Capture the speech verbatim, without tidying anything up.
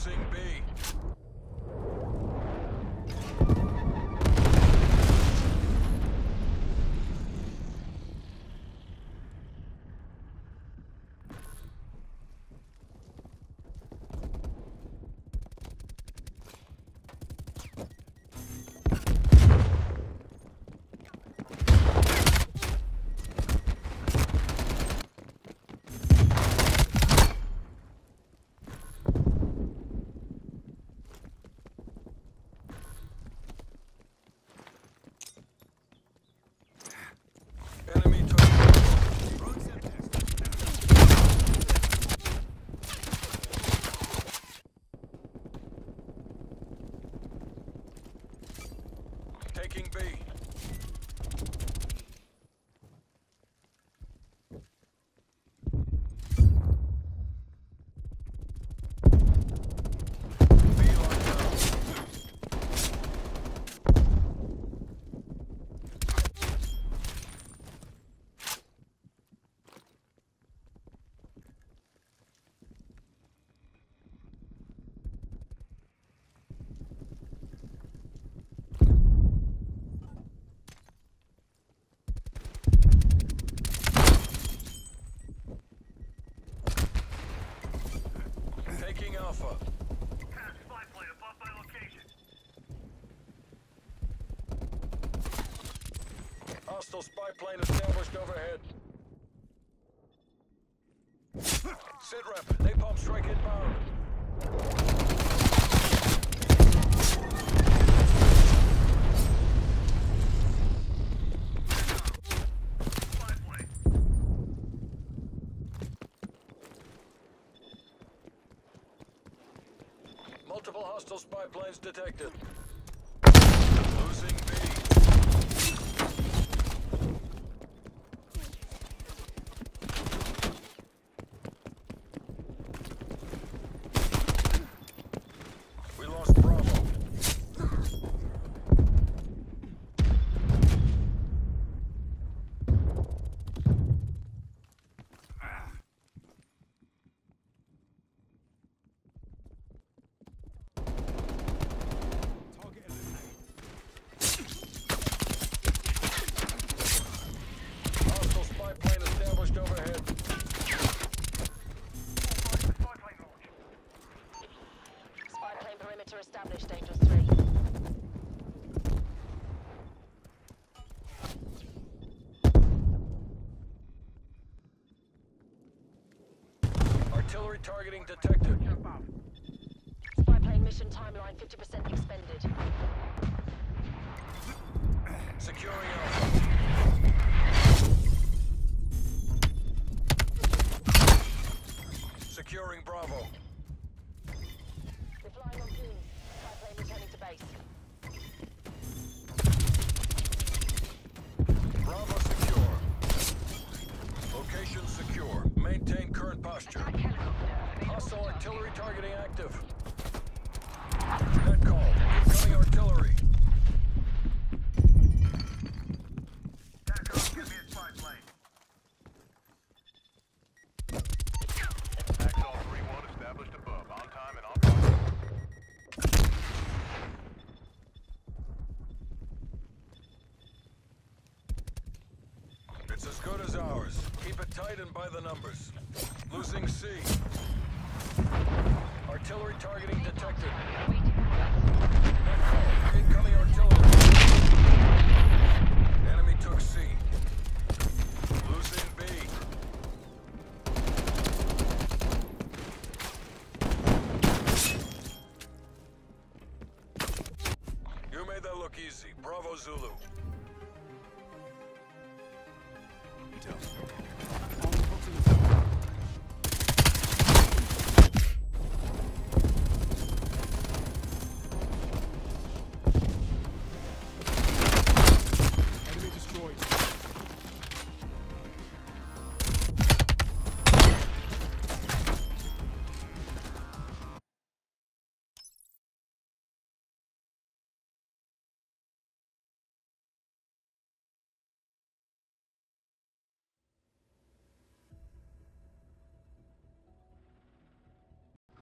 Losing B. Enemy took taking B. B locked down. Taking Alpha. Spy plane above my location. Hostile spy plane established overhead. Sitrep, napalm strike inbound. Spy plane. Multiple hostile spy planes detected. Losing B. We lost Bravo. Hostile spy plane established overhead. Spy plane launch. Spy plane perimeter established, Angels three. Artillery targeting detected. Above. Spy plane mission timeline fifty percent expended. Securing Alpha. Securing Bravo. We're flying on Goons. Spy plane returning to base. Bravo secure. Location secure. Maintain current posture. Hostile artillery targeting active. Net call. Incoming artillery. TACOM, give me a spy plane. Axel three one established above, on time and on point. It's as good as ours. Keep it tight and by the numbers. Losing C. Artillery targeting detected. Net call. Incoming artillery. Enemy took C. Losing B. You made that look easy. Bravo Zulu. Details.